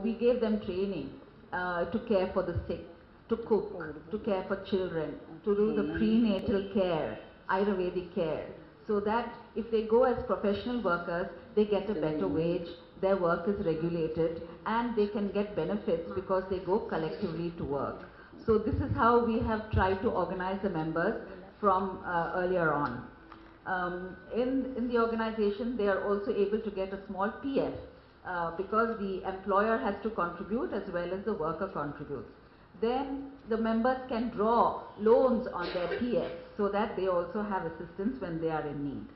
We gave them training to care for the sick, to cook, to care for children, to do the prenatal care, Ayurvedic care, so that if they go as professional workers, they get a better wage, their work is regulated, and they can get benefits because they go collectively to work. So this is how we have tried to organize the members from earlier on. In the organization, they are also able to get a small PF because the employer has to contribute as well as the worker contributes. Then the members can draw loans on their PF so that they also have assistance when they are in need.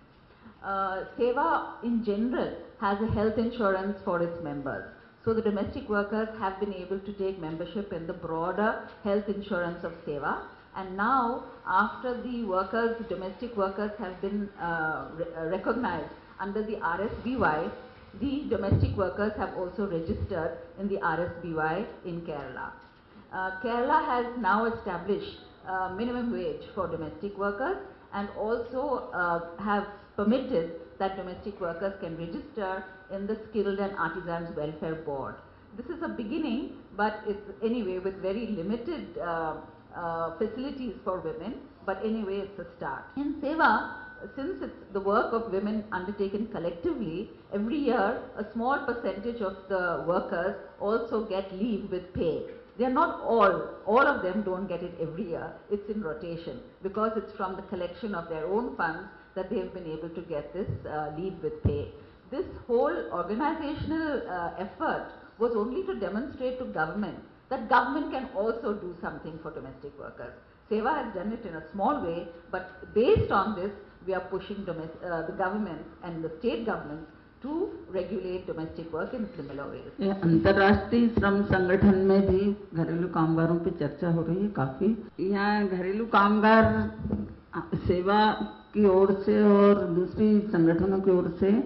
Seva in general has a health insurance for its members. So the domestic workers have been able to take membership in the broader health insurance of Seva. And now, after the workers, domestic workers have been recognized under the RSBY, the domestic workers have also registered in the RSBY in Kerala. Kerala has now established minimum wage for domestic workers and also have permitted that domestic workers can register in the Skilled and Artisans Welfare Board. This is a beginning, but it's anyway with very limited facilities for women, but anyway it's a start. In Seva, since it's the work of women undertaken collectively, every year a small percentage of the workers also get leave with pay. They are not all of them don't get it every year, it's in rotation because it's from the collection of their own funds that they have been able to get this leave with pay. This whole organizational effort was only to demonstrate to government that government can also do something for domestic workers. Seva has done it in a small way, but based on this, we are pushing the government and the state governments to regulate domestic work in similar ways. अंतर्राष्ट्रीय श्रम संगठन में भी घरेलू कामगारों पे चर्चा हो रही है काफी। यहाँ घरेलू कामगार सेवा की ओर से और दूसरी संगठनों की ओर से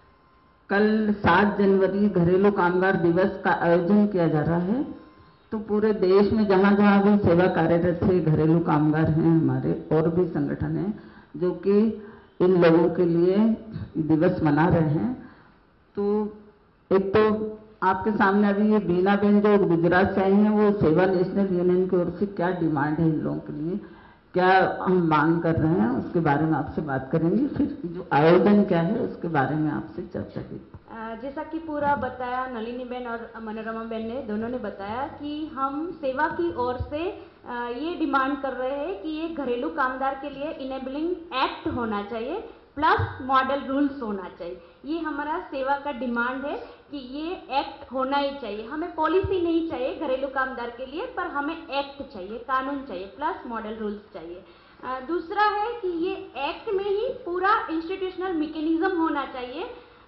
कल 7 जनवरी घरेलू कामगार दिवस का आयोजन किया जा रहा है। तो पूरे देश में जहाँ जहाँ भी सेवा कार्यरत है घरेलू कामगार हैं हमारे और भी संगठन हैं जो कि इन लोगों के लिए दिवस मना रहे हैं। तो एक तो आपके सामने अभी ये बीना बेन जो गुजरात से आई हैं वो सेवा नेशनल यूनियन की ओर से क्या डिमांड है इन लोगों के लिए, क्या हम मांग कर रहे हैं उसके बारे में आपसे बात करेंगे। फिर जो आयोजन क्या है उसके बारे में आपसे चर्चा की। जैसा कि पूरा बताया नलिनी बेन और मनोरमा बेन ने दोनों ने बताया कि हम सेवा की ओर से ये डिमांड कर रहे हैं कि ये घरेलू कामगार के लिए इनेबलिंग एक्ट होना चाहिए प्लस मॉडल रूल्स होना चाहिए। ये हमारा सेवा का डिमांड है कि ये एक्ट होना ही चाहिए। हमें पॉलिसी नहीं चाहिए घरेलू कामगार के लिए, पर हमें एक्ट चाहिए, कानून चाहिए प्लस मॉडल रूल्स चाहिए। दूसरा है कि ये एक्ट में ही पूरा इंस्टीट्यूशनल मैकेनिज्म होना चाहिए,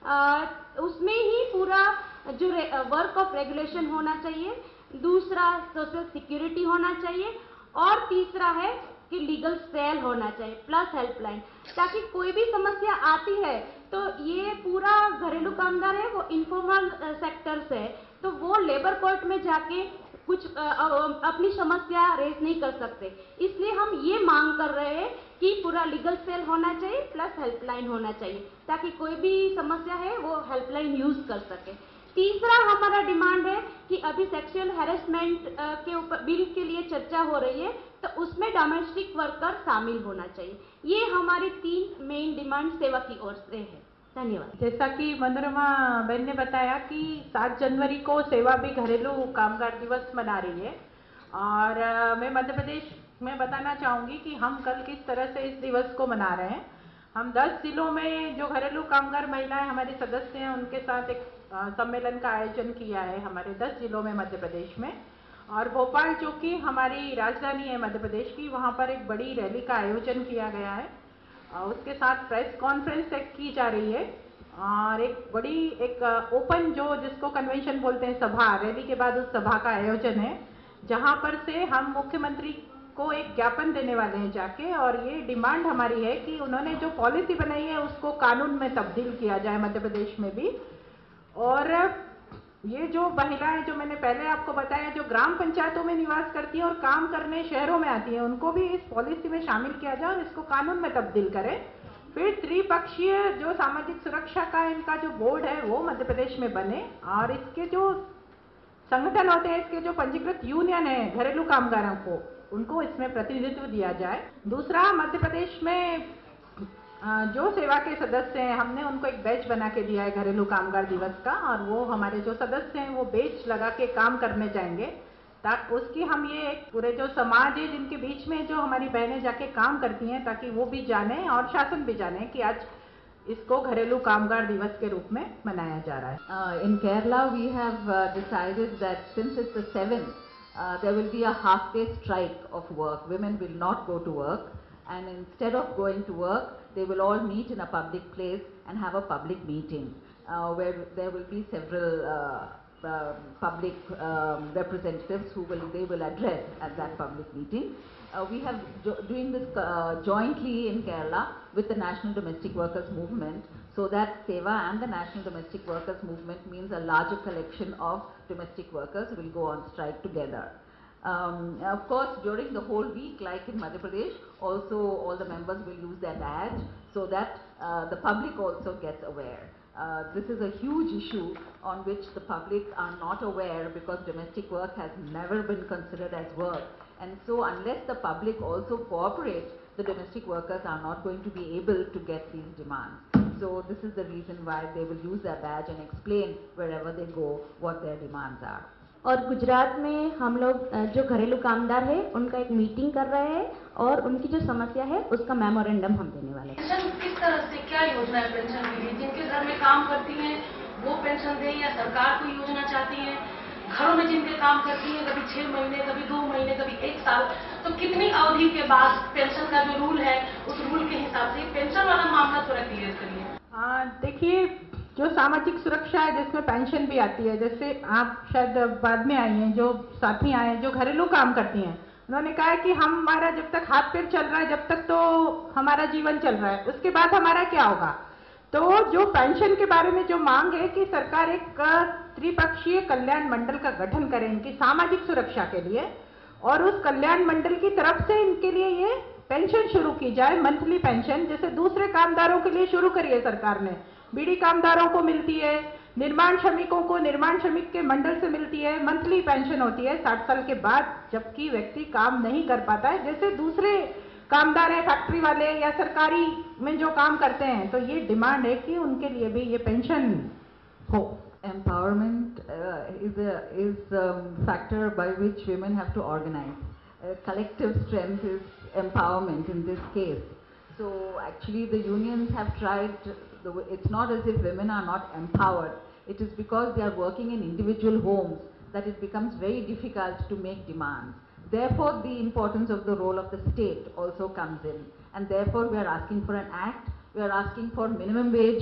उसमें ही पूरा जो वर्क ऑफ रेगुलेशन होना चाहिए। दूसरा सोशल सिक्योरिटी होना चाहिए और तीसरा है कि लीगल सेल होना चाहिए प्लस हेल्पलाइन, ताकि कोई भी समस्या आती है तो ये पूरा घरेलू कामगार है वो इनफॉर्मल सेक्टर से है तो वो लेबर कोर्ट में जाके कुछ अपनी समस्या रेज नहीं कर सकते। इसलिए हम ये मांग कर रहे हैं कि पूरा लीगल सेल होना चाहिए प्लस हेल्पलाइन होना चाहिए ताकि कोई भी समस्या है वो हेल्पलाइन यूज कर सके। तीसरा हमारा डिमांड है कि अभी सेक्सुअल हैरेसमेंट के ऊपर बिल के लिए चर्चा हो रही है तो उसमें डोमेस्टिक वर्कर शामिल होना चाहिए। ये हमारी 3 मेन डिमांड सेवा की ओर से है। धन्यवाद। जैसा कि मनोरमा बहन ने बताया कि 7 जनवरी को सेवा भी घरेलू कामगार दिवस मना रही है और मैं मध्य प्रदेश में बताना चाहूँगी कि हम कल किस तरह से इस दिवस को मना रहे हैं। हम 10 जिलों में जो घरेलू कामगार महिलाएं हमारे सदस्य हैं उनके साथ एक सम्मेलन का आयोजन किया है हमारे 10 जिलों में मध्य प्रदेश में, और भोपाल जो कि हमारी राजधानी है मध्य प्रदेश की, वहाँ पर एक बड़ी रैली का आयोजन किया गया है। उसके साथ प्रेस कॉन्फ्रेंस की जा रही है और एक बड़ी ओपन जो जिसको कन्वेंशन बोलते हैं सभा, रैली के बाद उस सभा का आयोजन है जहाँ पर से हम मुख्यमंत्री को एक ज्ञापन देने वाले हैं जाके, और ये डिमांड हमारी है कि उन्होंने जो पॉलिसी बनाई है उसको कानून में तब्दील किया जाए मध्य प्रदेश में भी। और ये जो महिलाएं जो मैंने पहले आपको बताया जो ग्राम पंचायतों में निवास करती हैं और काम करने शहरों में आती हैं उनको भी इस पॉलिसी में शामिल किया जाए और इसको कानून में तब्दील करें। फिर त्रिपक्षीय जो सामाजिक सुरक्षा का इनका जो बोर्ड है वो मध्य प्रदेश में बने और इसके जो संगठन होते हैं इसके जो पंजीकृत यूनियन है घरेलू कामगारों को, उनको इसमें प्रतिनिधित्व दिया जाए। दूसरा, मध्य प्रदेश में जो सेवा के सदस्य हैं हमने उनको एक बैच बना के दिया है घरेलू कामगार दिवस का, और वो हमारे जो सदस्य हैं वो बैच लगा के काम करने जाएंगे, ताकि उसकी हम ये पूरे जो समाज है जिनके बीच में जो हमारी बहनें जाके काम करती हैं, ताकि वो भी जाने और शासन भी जाने कि आज इसको घरेलू कामगार दिवस के रूप में मनाया जा रहा है। In Kerala, we have decided that since it's the 7th, there will be a half-day strike of work. Women will not go to work, and instead of going to work, they will all meet in a public place and have a public meeting where there will be several public representatives who they will address at that public meeting. We have doing this jointly in Kerala with the National Domestic Workers Movement, so that SEVA and the National Domestic Workers Movement means a larger collection of domestic workers will go on strike together. Of course, during the whole week, like in Madhya Pradesh, also all the members will use their badge so that the public also gets aware. This is a huge issue on which the public are not aware, because domestic work has never been considered as work. And so unless the public also cooperates, the domestic workers are not going to be able to get these demands. So this is the reason why they will use their badge and explain wherever they go what their demands are. और गुजरात में हम लोग जो घरेलू कामदार है उनका एक meeting कर रहे हैं और उनकी जो समस्या है उसका मेमोरेंडम हम देने वाले हैं। पेंशन किस तरह से, क्या योजना है पेंशन के लिए? जिनके घर में काम करती हैं वो पेंशन दें या सरकार कोई योजना चाहती है? घरों में जिनके काम करती हैं कभी 6 महीने, कभी 2 महीने, कभी 1 साल, तो कितनी अवधि के बाद पेंशन का जो रूल है उस रूल के हिसाब से पेंशन वाला मामला थोड़ा क्लियर करिए। देखिए, जो सामाजिक सुरक्षा है जिसमें पेंशन भी आती है, जैसे आप शायद बाद में आई हैं, जो साथी आए हैं जो घरेलू काम करती हैं, उन्होंने कहा है कि हमारा जब तक हाथ पैर चल रहा है जब तक तो हमारा जीवन चल रहा है, उसके बाद हमारा क्या होगा। तो जो पेंशन के बारे में जो मांग है कि सरकार एक त्रिपक्षीय कल्याण मंडल का गठन करे इनकी सामाजिक सुरक्षा के लिए, और उस कल्याण मंडल की तरफ से इनके लिए ये पेंशन शुरू की जाए, मंथली पेंशन, जैसे दूसरे कामदारों के लिए शुरू करी है सरकार ने। बीड़ी कामदारों को मिलती है, निर्माण श्रमिकों को निर्माण श्रमिक के मंडल से मिलती है, मंथली पेंशन होती है 60 साल के बाद, जबकि व्यक्ति काम नहीं कर पाता है, जैसे दूसरे कामदार है फैक्ट्री वाले या सरकारी में जो काम करते हैं। तो ये डिमांड है कि उनके लिए भी ये पेंशन हो। Empowerment is a factor by which women have to organize. Collective strength is empowerment in this case. So actually the unions have tried, it's not as if women are not empowered, it is because they are working in individual homes that it becomes very difficult to make demands. Therefore the importance of the role of the state also comes in, and therefore we are asking for an act. We are asking for minimum wage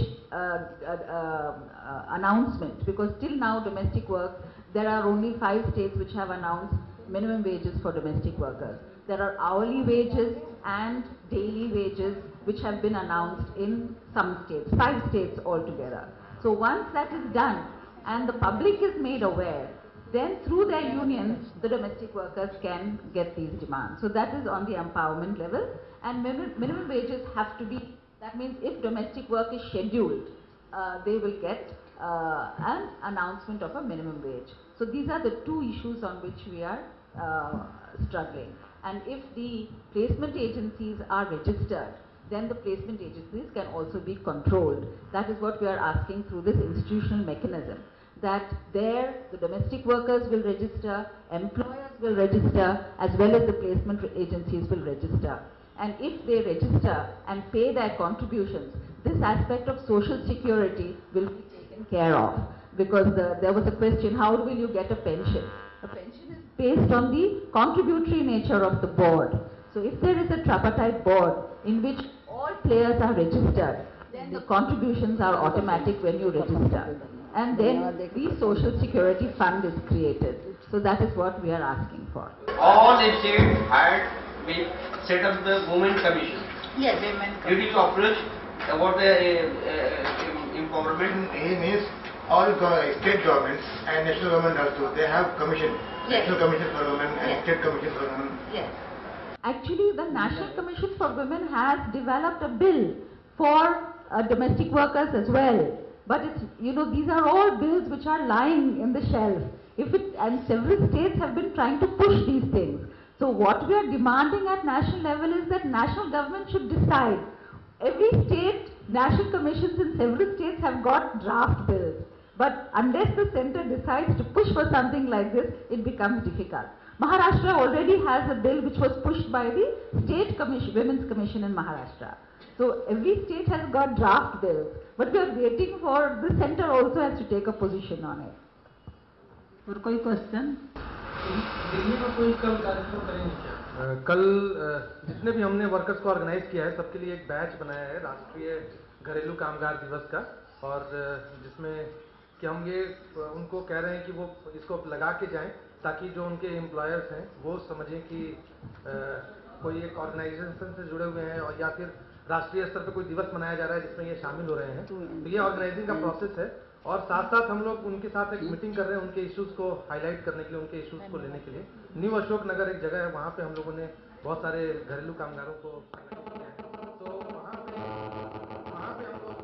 announcement, because till now domestic work, there are only 5 states which have announced minimum wages for domestic workers. There are hourly wages and daily wages which have been announced in some states, 5 states altogether. So once that is done and the public is made aware, then through their unions the domestic workers can get these demands. So that is on the empowerment level, and minimum wages have to be, that means if domestic work is scheduled, they will get an announcement of a minimum wage. So these are the 2 issues on which we are struggling. And if the placement agencies are registered, then the placement agencies can also be controlled. That is what we are asking through this institutional mechanism, that there the domestic workers will register, employers will register, as well as the placement agencies will register. And if they register and pay their contributions, this aspect of social security will be taken care of. Because there was a question, how will you get a pension? A pension is based on the contributory nature of the board. So if there is a tripartite board in which all players are registered, then the contributions are automatic when you register. And then the social security fund is created. So that is what we are asking for. All the states had been set up the Women Commission. Yes, women. Did you approach about the empowerment? He means all state governments and national government also, they have commission. Yes. National Commission for Women and Yes. State Commission for Women. Yes. Actually, the National Commission for Women has developed a bill for domestic workers as well. But it's, these are all bills which are lying in the shelf. And several states have been trying to push these things. So what we are demanding at national level is that national government should decide. Every state, national commissions in several states have got draft bills. But unless the center decides to push for something like this, it becomes difficult. Maharashtra already has a bill which was pushed by the State Commission, Women's Commission in Maharashtra. So every state has got draft bills, but we are waiting for the center also has to take a position on it. और कोई question? Delhi में कोई कल कार्यक्रम करेंगे क्या? कल जितने भी हमने वर्कर्स को ऑर्गेनाइज किया है सबके लिए एक बैच बनाया है राष्ट्रीय घरेलू कामगार दिवस का, और जिसमें कि हम ये उनको कह रहे हैं कि वो इसको लगा के जाएं ताकि जो उनके एम्प्लॉयर्स हैं वो समझें कि कोई एक ऑर्गेनाइजेशन से जुड़े हुए हैं, और या फिर राष्ट्रीय स्तर पे कोई दिवस मनाया जा रहा है जिसमें ये शामिल हो रहे हैं। तो ये ऑर्गेनाइजिंग का प्रोसेस है, और साथ साथ हम लोग उनके साथ एक मीटिंग कर रहे हैं उनके इश्यूज को हाईलाइट करने के लिए, उनके इश्यूज को लेने के लिए। न्यू अशोक नगर एक जगह है, वहाँ पे हम लोगों ने बहुत सारे घरेलू कामगारों को तो वहाँ पे हम लोग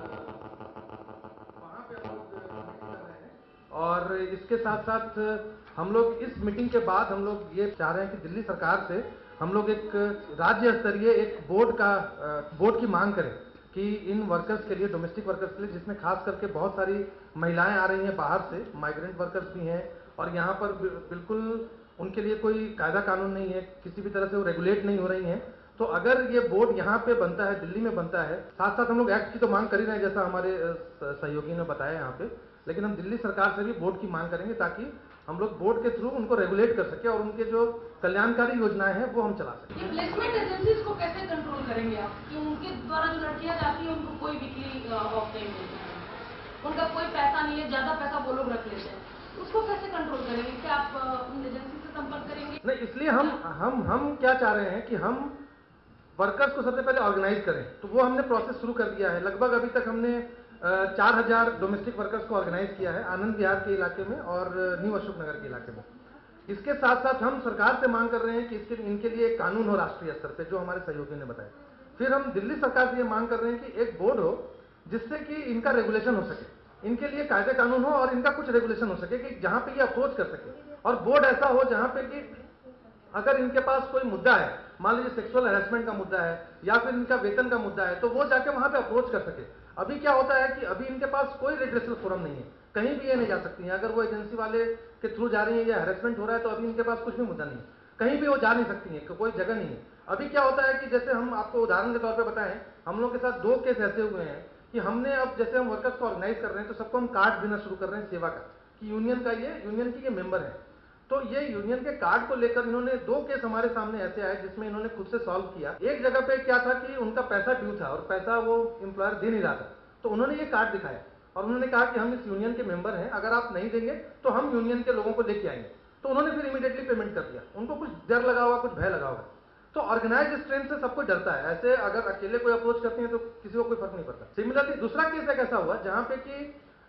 कर रहे हैं। और इसके साथ साथ हम लोग इस मीटिंग के बाद हम लोग ये चाह रहे हैं कि दिल्ली सरकार से हम लोग एक राज्य स्तरीय एक बोर्ड की मांग करें कि इन वर्कर्स के लिए, डोमेस्टिक वर्कर्स के लिए, जिसमें खास करके बहुत सारी महिलाएं आ रही हैं बाहर से, माइग्रेंट वर्कर्स भी हैं, और यहाँ पर बिल्कुल उनके लिए कोई कायदा कानून नहीं है, किसी भी तरह से वो रेगुलेट नहीं हो रही हैं। तो अगर ये बोर्ड यहाँ पे बनता है, दिल्ली में बनता है, साथ साथ हम लोग एक्ट की तो मांग कर ही रहे हैं जैसा हमारे सहयोगी ने बताया यहाँ पे, लेकिन हम दिल्ली सरकार से भी बोर्ड की मांग करेंगे ताकि हम लोग बोर्ड के थ्रू उनको रेगुलेट कर सके और उनके जो कल्याणकारी योजनाएं हैं वो हम चला सकें। ये प्लेसमेंट एजेंसीज को कैसे कंट्रोल करेंगे आप कि उनके द्वारा जो लड़कियां जाती हैं उनको कोई वीकली ऑफ नहीं मिलता है, उनका कोई पैसा नहीं है, ज्यादा पैसा वो लोग रख लेते हैं, उसको कैसे कंट्रोल करेंगे? क्या आप उन एजेंसी से संपर्क करेंगे? नहीं, इसलिए हम क्या चाह रहे हैं कि हम वर्कर्स को सबसे पहले ऑर्गेनाइज करें, तो वो हमने प्रोसेस शुरू कर दिया है। लगभग अभी तक हमने 4000 डोमेस्टिक वर्कर्स को ऑर्गेनाइज किया है आनंद विहार के इलाके में और न्यू अशोक नगर के इलाके में। इसके साथ साथ हम सरकार से मांग कर रहे हैं कि इनके लिए एक कानून हो राष्ट्रीय स्तर पे, जो हमारे सहयोगी ने बताया। फिर हम दिल्ली सरकार से ये मांग कर रहे हैं कि एक बोर्ड हो जिससे कि इनका रेगुलेशन हो सके, इनके लिए कायदे कानून हो और इनका कुछ रेगुलेशन हो सके कि जहां पे ये अप्रोच कर सके, और बोर्ड ऐसा हो जहां पे कि अगर इनके पास कोई मुद्दा है, मान लीजिए सेक्सुअल हैरेसमेंट का मुद्दा है या फिर इनका वेतन का मुद्दा है, तो वो जाके वहां पे अप्रोच कर सके। अभी क्या होता है कि अभी इनके पास कोई रिड्रेसल फोरम नहीं है, कहीं भी ये नहीं जा सकती हैं। अगर वो एजेंसी वाले के थ्रू जा रही है या हैरेसमेंट हो रहा है तो अभी इनके पास कुछ भी मुद्दा नहीं है, कहीं भी वो जा नहीं सकती हैं, कोई जगह नहीं है। अभी क्या होता है कि जैसे हम आपको उदाहरण के तौर पे बताएं, हम लोग के साथ 2 केस ऐसे हुए हैं कि हमने अब जैसे हम वर्कर्स को ऑर्गेनाइज कर रहे हैं तो सबको हम कार्ड देना शुरू कर रहे हैं सेवा का, कि यूनियन की ये मेंबर है। तो ये यूनियन के कार्ड को लेकर इन्होंने 2 केस हमारे सामने ऐसे आए जिसमें इन्होंने खुद से सॉल्व किया। एक जगह पे क्या था कि उनका पैसा ड्यू था और पैसा वो एम्प्लॉयर दे नहीं रहा था, तो उन्होंने ये कार्ड दिखाया और उन्होंने कहा कि हम इस यूनियन के मेंबर हैं, अगर आप नहीं देंगे तो हम यूनियन के लोगों को लेके आएंगे। तो उन्होंने फिर इमीडिएटली पेमेंट कर दिया। उनको कुछ डर लगा होगा, कुछ भय लगा होगा। तो ऑर्गेनाइज स्ट्रेंथ से सबको डरता है, ऐसे अगर अकेले कोई अप्रोच करते हैं तो किसी को कोई फर्क नहीं पड़ता। सिमिलरली दूसरा केस एक ऐसा हुआ जहां पे कि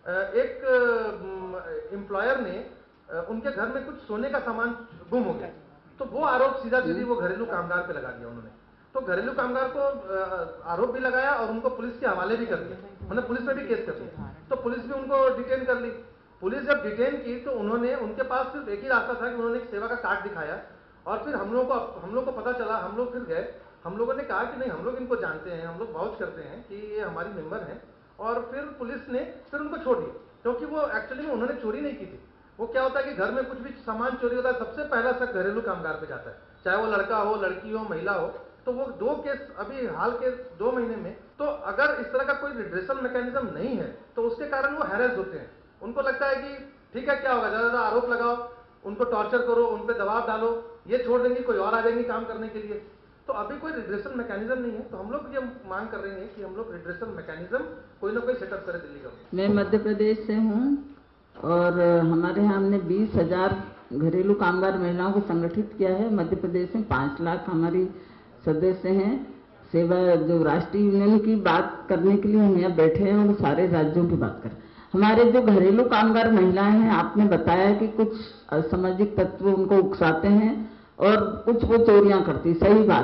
एक एम्प्लॉयर ने उनके घर में कुछ सोने का सामान गुम हो गया, तो वो आरोप सीधा सीधी वो घरेलू कामगार पे लगा दिया उन्होंने। तो घरेलू कामगार को आरोप भी लगाया और उनको पुलिस के हवाले भी कर दिया, मतलब पुलिस में भी केस कर दिया। तो पुलिस भी उनको डिटेन कर ली। पुलिस जब डिटेन की तो उनके पास सिर्फ एक ही रास्ता था कि उन्होंने एक सेवा का कार्ड दिखाया, और फिर हम लोग को पता चला, हम लोग फिर गए, हम लोगों ने कहा कि नहीं, हम लोग इनको जानते हैं, हम लोग वाउच करते हैं कि ये हमारी मेंबर हैं, और फिर पुलिस ने फिर उनको छोड़ दिया, क्योंकि वो एक्चुअली में उन्होंने चोरी नहीं की थी। वो क्या होता है कि घर में कुछ भी सामान चोरी होता है, सबसे पहला शक घरेलू कामगार पे जाता है, चाहे वो लड़का हो, लड़की हो, महिला हो। तो वो 2 केस अभी हाल के 2 महीने में, तो अगर इस तरह का कोई रिड्रेसल मैकेनिज्म नहीं है तो उसके कारण वो हैरेस होते हैं। उनको लगता है कि ठीक है, क्या होगा, ज्यादा आरोप लगाओ, उनको टॉर्चर करो, उन पर दबाव डालो, ये छोड़ देंगे, कोई और आ जाएंगे काम करने के लिए। तो अभी कोई रिड्रेसल मैकेनिज्म नहीं है, तो हम लोग ये मांग कर रहे हैं कि हम लोग रिड्रेसल मैकेनिज्म कोई ना कोई सेटअप करे दिल्ली गवर्नमेंट। मैं मध्य प्रदेश से हूँ और हमारे यहाँ हमने 20,000 घरेलू कामगार महिलाओं को संगठित किया है। मध्य प्रदेश में 5 लाख हमारी सदस्य हैं। सेवा जो राष्ट्रीय यूनियन की बात करने के लिए हम यहाँ बैठे हैं और सारे राज्यों की बात करें। हमारे जो घरेलू कामगार महिलाएं हैं, आपने बताया कि कुछ असामाजिक तत्व उनको उकसाते हैं और कुछ वो चोरियां करती, सही बात है,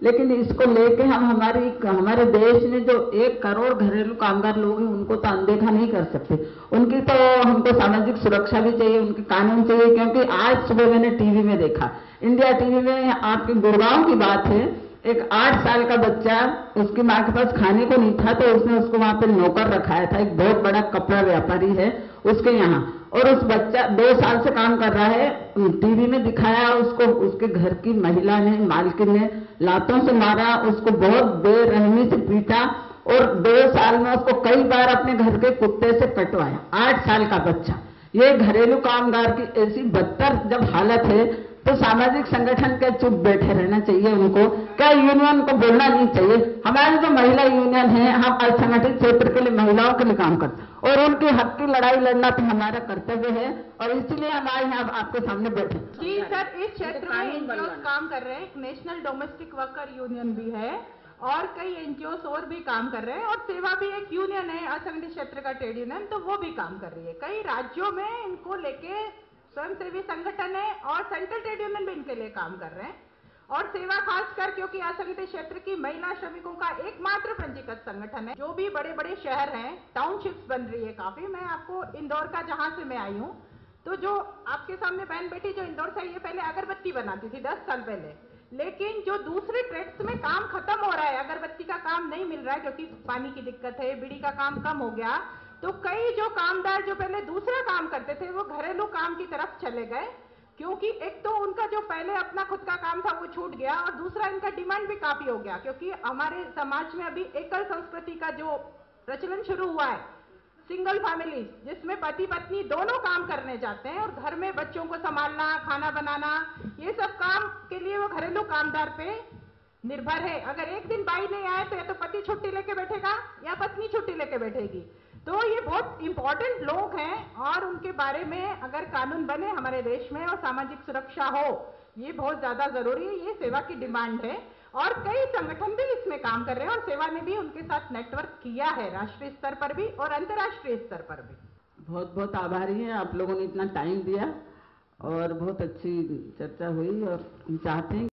लेकिन इसको लेके हम हमारे देश में जो 1 करोड़ घरेलू कामगार लोग हैं उनको तो अनदेखा नहीं कर सकते। उनकी तो हमको सामाजिक सुरक्षा भी चाहिए, उनके कानून चाहिए। क्योंकि आज सुबह मैंने टीवी में देखा, इंडिया टीवी में, आपके गुड़गांव की बात है, एक 8 साल का बच्चा, उसकी माँ के पास खाने को नहीं था तो उसने उसको वहां पे नौकर रखाया था। एक बहुत बड़ा कपड़ा व्यापारी है उसके यहाँ, और उस बच्चा 2 साल से काम कर रहा है। टीवी में दिखाया उसको, उसके घर की महिला ने, मालकिन ने लातों से मारा, उसको बहुत बेरहमी से पीटा और 2 साल में उसको कई बार अपने घर के कुत्ते से कटवाया। 8 साल का बच्चा। ये घरेलू कामगार की ऐसी बदतर जब हालत है तो सामाजिक संगठन के चुप बैठे रहना चाहिए उनको। क्या यूनियन को बोलना नहीं चाहिए? हमारी जो महिला यूनियन है, हम असंगठित क्षेत्र के लिए महिलाओं के लिए काम करते हैं और उनके हक की लड़ाई लड़ना तो हमारा कर्तव्य है और इसलिए हम आज यहाँ आपके सामने बैठे। जी सर, इस क्षेत्र में एनजीओ काम कर रहे हैं। एक नेशनल डोमेस्टिक वर्कर यूनियन भी है और कई एनजीओ और भी काम कर रहे हैं, और सेवा भी एक यूनियन है, असंगठित क्षेत्र का ट्रेड यूनियन, तो वो भी काम कर रही है। कई राज्यों में इनको लेके स्वयंसेवी संगठन है और सेंट्रल ट्रेड यूनियन भी इनके लिए काम कर रहे हैं। और सेवा खासकर क्योंकि असंगठित क्षेत्र की महिला श्रमिकों का एकमात्र पंजीकृत संगठन है। जो भी बड़े बड़े शहर हैं, टाउनशिप्स बन रही है काफी। मैं आपको इंदौर का, जहां से मैं आई हूँ, तो जो आपके सामने बहन बेटी जो इंदौर से आई है, पहले अगरबत्ती बनाती थी 10 साल पहले, लेकिन जो दूसरे ट्रेड्स में काम खत्म हो रहा है, अगरबत्ती का काम नहीं मिल रहा है क्योंकि पानी की दिक्कत है, बीड़ी का काम कम हो गया, तो कई जो कामदार जो पहले दूसरा काम करते थे वो घरेलू काम की तरफ चले गए। क्योंकि एक तो उनका जो पहले अपना खुद का काम था वो छूट गया, और दूसरा इनका डिमांड भी काफी हो गया क्योंकि हमारे समाज में अभी एकल संस्कृति का जो प्रचलन शुरू हुआ है, सिंगल फैमिली, जिसमें पति पत्नी दोनों काम करने जाते हैं और घर में बच्चों को संभालना, खाना बनाना, ये सब काम के लिए वो घरेलू कामदार पे निर्भर है। अगर एक दिन बाई नहीं आए तो या तो पति छुट्टी लेके बैठेगा या पत्नी छुट्टी लेके बैठेगी। तो ये बहुत इंपॉर्टेंट लोग हैं और उनके बारे में अगर कानून बने हमारे देश में और सामाजिक सुरक्षा हो, ये बहुत ज्यादा जरूरी है। ये सेवा की डिमांड है और कई संगठन भी इसमें काम कर रहे हैं और सेवा ने भी उनके साथ नेटवर्क किया है, राष्ट्रीय स्तर पर भी और अंतर्राष्ट्रीय स्तर पर भी। बहुत बहुत आभारी हैं, आप लोगों ने इतना टाइम दिया और बहुत अच्छी चर्चा हुई और हम चाहते हैं